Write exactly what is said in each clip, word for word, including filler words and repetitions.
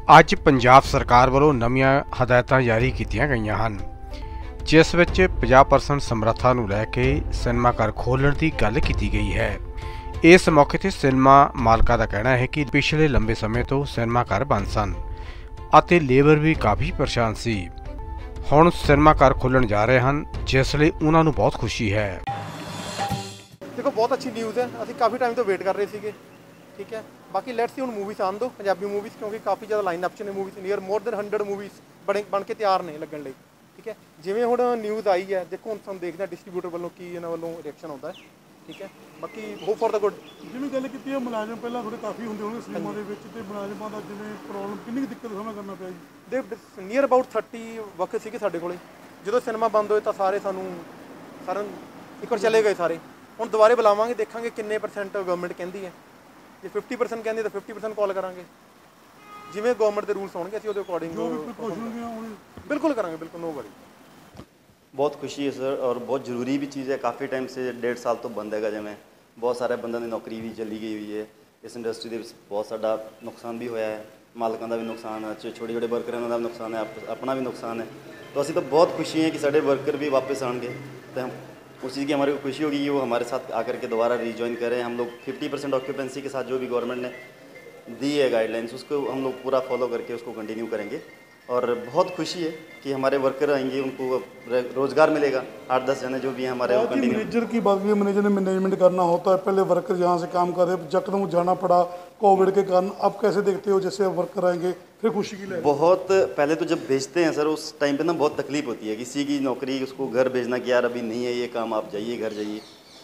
ਅੱਜ ਪੰਜਾਬ ਸਰਕਾਰ ਵੱਲੋਂ ਨਵੀਆਂ ਹਦਾਇਤਾਂ ਜਾਰੀ ਕੀਤੀਆਂ ਗਈਆਂ ਹਨ, ਜਿਸ ਵਿੱਚ ਪੰਜਾਹ ਪਰਸੈਂਟ ਸਮਰੱਥਾ ਨੂੰ ਲੈ ਕੇ ਸਿਨੇਮਾ ਘਰ ਖੋਲ੍ਹਣ ਦੀ ਗੱਲ ਕੀਤੀ ਗਈ ਹੈ। ਇਸ ਮੌਕੇ ਤੇ ਸਿਨੇਮਾ ਮਾਲਕਾਂ ਦਾ ਕਹਿਣਾ ਹੈ ਕਿ ਪਿਛਲੇ ਲੰਬੇ ਸਮੇਂ ਤੋਂ ਸਿਨੇਮਾ ਘਰ ਬੰਦ ਸਨ ਅਤੇ ਲੇਬਰ ਵੀ ਕਾਫੀ ਪਰੇਸ਼ਾਨ ਸੀ। ਹੁਣ ਸਿਨੇਮਾ ਘਰ ਖੁੱਲ੍ਹਣ ਜਾ ਰਹੇ ਹਨ, ਜਿਸ ਲਈ ਉਹਨਾਂ ਨੂੰ ਬਹੁਤ ਖੁਸ਼ੀ ਹੈ। देखो बहुत अच्छी न्यूज़ है, अभी काफ़ी टाइम तो वेट कर रहे थे, ठीक है। बाकी लेट्स सी हुण मूवीज़ आन दो पंजाबी मूवीज़, क्योंकि काफ़ी ज़्यादा लाइन अप ने movies near more than hundred movies बने बन के तैयार ने लगन लई, ठीक है। जिवें हुण न्यूज़ आई है, देखो हुण सानूं देखदे डिस्ट्रीब्यूटर वालों की इन्हां वालों रिएक्शन आउंदा है, ठीक है। बाकी होप फॉर द गुड। जिवें गल कीती है मुलाजम पहलां थोड़े काफ़ी हुंदे होणगे सिनेमा दे विच, ते मुलाजमां दा जिवें प्रॉब्लम किन्नी दिक्कत का सामना करना पिया जी? दे नीयर अबाउट थर्टी वक्त सीगे साडे कोले, जदों सिनेमा बंद होए तां सारे सानूं सारे एक बार चले गए सारे। ਹੁਣ ਦੁਬਾਰੇ ਬੁਲਾਵਾਂਗੇ, ਦੇਖਾਂਗੇ ਕਿੰਨੇ ਪਰਸੈਂਟ ਗਵਰਨਮੈਂਟ ਕਹਿੰਦੀ ਹੈ। ਜੇ ਫਿਫਟੀ ਪਰਸੈਂਟ ਕਹਿੰਦੀ ਤਾਂ ਫਿਫਟੀ ਪਰਸੈਂਟ ਕਾਲ ਕਰਾਂਗੇ, ਜਿਵੇਂ ਗਵਰਨਮੈਂਟ ਦੇ ਰੂਲਸ ਹੋਣਗੇ ਅਸੀਂ ਉਹਦੇ ਅਕੋਰਡਿੰਗ ਬਿਲकुल ਕਰਾਂਗੇ, ਬਿਲकुल नो वरी। बहुत खुशी है सर, और बहुत ज़रूरी भी चीज़ है। काफ़ी टाइम से डेढ़ साल तो बंद है, जिमें बहुत सारे बंदों की नौकरी भी चली गई हुई है। इस इंडस्ट्री के बहुत सारा नुकसान भी होया है, मालकों का भी नुकसान है, छोटे छोटे वर्करों का भी नुकसान है, अपना भी नुकसान है। तो असी तो बहुत खुशी है कि साढ़े वर्कर भी वापस आएंगे, तो हम उस चीज़ की हमारे को खुशी होगी कि वो हमारे साथ आकर के दोबारा रिजॉइन करें। हम लोग फिफ्टी परसेंट ऑक्यूपेंसी के साथ जो भी गवर्नमेंट ने दी है गाइडलाइंस, उसको हम लोग पूरा फॉलो करके उसको कंटिन्यू करेंगे। और बहुत खुशी है कि हमारे वर्कर आएंगे, उनको रोज़गार मिलेगा। आठ दस जने जो भी हैं हमारे वो कंटिन्यू। मैनेजर की बात की, मैनेजर ने मैनेजमेंट करना होता है, पहले वर्कर यहाँ से काम कर रहे, यकदम जाना पड़ा कोविड के कारण। अब कैसे देखते हो जैसे वर्कर आएंगे फिर खुशी की लहर? बहुत पहले तो जब भेजते हैं सर, उस टाइम पे ना बहुत तकलीफ होती है। किसी की नौकरी उसको घर भेजना कि यार अभी नहीं है ये काम, आप जाइए घर जाइए।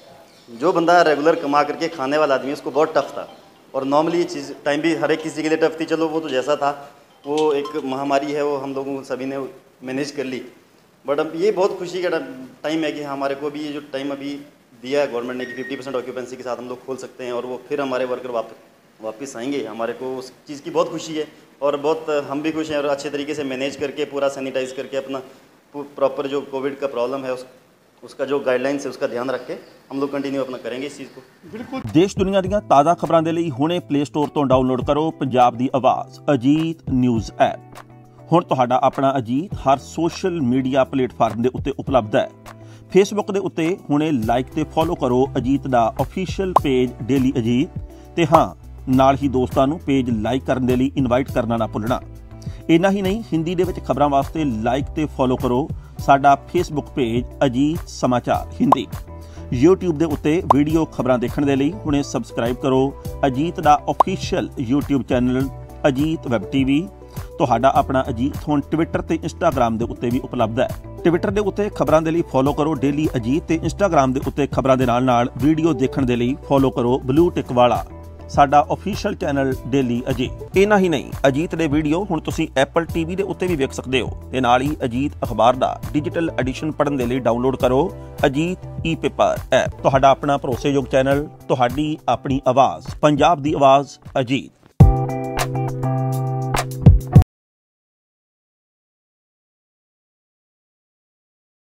जो बंदा रेगुलर कमा करके खाने वाला आदमी उसको बहुत टफ था, और नॉर्मली ये चीज़ टाइम भी हर एक किसी के लिए टफ थी। चलो वो तो जैसा था, वो एक महामारी है, वो हम लोगों सभी ने मैनेज कर ली। बट अब ये बहुत खुशी का टाइम है कि हमारे को भी ये जो टाइम अभी दिया है गवर्नमेंट ने कि फिफ्टी परसेंट ऑक्यूपेंसी के साथ हम लोग खोल सकते हैं, और वो फिर हमारे वर्कर वापस वापस आएंगे। हमारे को उस चीज़ की बहुत खुशी है, और बहुत हम भी खुश हैं। और अच्छे तरीके से मैनेज करके पूरा सैनिटाइज करके अपना प्रॉपर जो कोविड का प्रॉब्लम है उस उसका जो गाइडलाइंस है उसका ध्यान रख के हम लोग कंटिन्यू अपना करेंगे इस चीज़ को। बिल्कुल। देश दुनिया ਦੀਆਂ ਤਾਜ਼ਾ ਖਬਰਾਂ ਦੇ ਲਈ ਹੁਣੇ ਪਲੇ ਸਟੋਰ ਤੋਂ ਡਾਊਨਲੋਡ ਕਰੋ ਪੰਜਾਬ ਦੀ ਆਵਾਜ਼ ਅਜੀਤ ਨਿਊਜ਼ ਐਪ। ਹੁਣ ਤੁਹਾਡਾ ਆਪਣਾ ਅਜੀਤ ਹਰ ਸੋਸ਼ਲ ਮੀਡੀਆ ਪਲੇਟਫਾਰਮ ਦੇ ਉੱਤੇ ਉਪਲਬਧ ਹੈ। ਫੇਸਬੁੱਕ ਦੇ ਉੱਤੇ ਹੁਣੇ ਲਾਈਕ ਤੇ ਫੋਲੋ ਕਰੋ ਅਜੀਤ ਦਾ ਅਫੀਸ਼ੀਅਲ ਪੇਜ ਡੇਲੀ ਅਜੀਤ, ਤੇ ਹਾਂ ਨਾਲ ਹੀ ਦੋਸਤਾਂ ਨੂੰ ਪੇਜ ਲਾਈਕ ਕਰਨ ਦੇ ਲਈ ਇਨਵਾਈਟ ਕਰਨਾ ਨਾ ਭੁੱਲਣਾ। ਇੰਨਾ ਹੀ ਨਹੀਂ, ਹਿੰਦੀ ਦੇ ਵਿੱਚ ਖਬਰਾਂ ਵਾਸਤੇ ਲਾਈਕ ਤੇ ਫੋਲੋ ਕਰੋ ਸਾਡਾ ਫੇਸਬੁੱਕ ਪੇਜ ਅਜੀਤ ਸਮਾਚਾਰ ਹਿੰਦੀ। YouTube ਦੇ ਉੱਤੇ ਵੀਡੀਓ ਖਬਰਾਂ ਦੇਖਣ ਦੇ ਲਈ ਹੁਣੇ ਸਬਸਕ੍ਰਾਈਬ ਕਰੋ ਅਜੀਤ ਦਾ official YouTube channel Ajit web TV. ਤੁਹਾਡਾ ਆਪਣਾ ਅਜੀਤ ਹੁਣ ਟਵਿੱਟਰ ਤੇ ਇੰਸਟਾਗ੍ਰਾਮ ਦੇ ਉੱਤੇ ਵੀ ਉਪਲਬਧ ਹੈ। ਟਵਿੱਟਰ ਦੇ ਉੱਤੇ ਖਬਰਾਂ ਦੇ ਲਈ ਫੋਲੋ ਕਰੋ ਡੇਲੀ ਅਜੀਤ, ਤੇ ਇੰਸਟਾਗ੍ਰਾਮ ਦੇ ਉੱਤੇ ਖਬਰਾਂ ਦੇ ਨਾਲ ਨਾਲ ਵੀਡੀਓ ਦੇਖਣ ਦੇ ਲਈ ਫੋਲੋ ਕਰੋ ਬਲੂ ਟਿਕ ਵਾਲਾ ਸਾਡਾ ਅਫੀਸ਼ੀਅਲ ਚੈਨਲ ਡੇਲੀ ਅਜੀਤ। ਇੰਨਾ ਹੀ ਨਹੀਂ, ਅਜੀਤ ਦੇ ਵੀਡੀਓ ਹੁਣ ਤੁਸੀਂ ਐਪਲ ਟੀਵੀ ਦੇ ਉੱਤੇ ਵੀ ਵੇਖ ਸਕਦੇ ਹੋ, ਤੇ ਨਾਲ ਹੀ ਅਜੀਤ ਅਖਬਾਰ ਦਾ ਡਿਜੀਟਲ ਐਡੀਸ਼ਨ ਪੜ੍ਹਨ ਦੇ ਲਈ ਡਾਊਨਲੋਡ ਕਰੋ ਅਜੀਤ ਈ ਪੇਪਰ ਐਪ। ਤੁਹਾਡਾ ਆਪਣਾ ਭਰੋਸੇਯੋਗ ਚੈਨਲ, ਤੁਹਾਡੀ ਆਪਣੀ ਆਵਾਜ਼, ਪੰਜਾਬ ਦੀ ਆਵਾਜ਼ ਅਜੀਤ।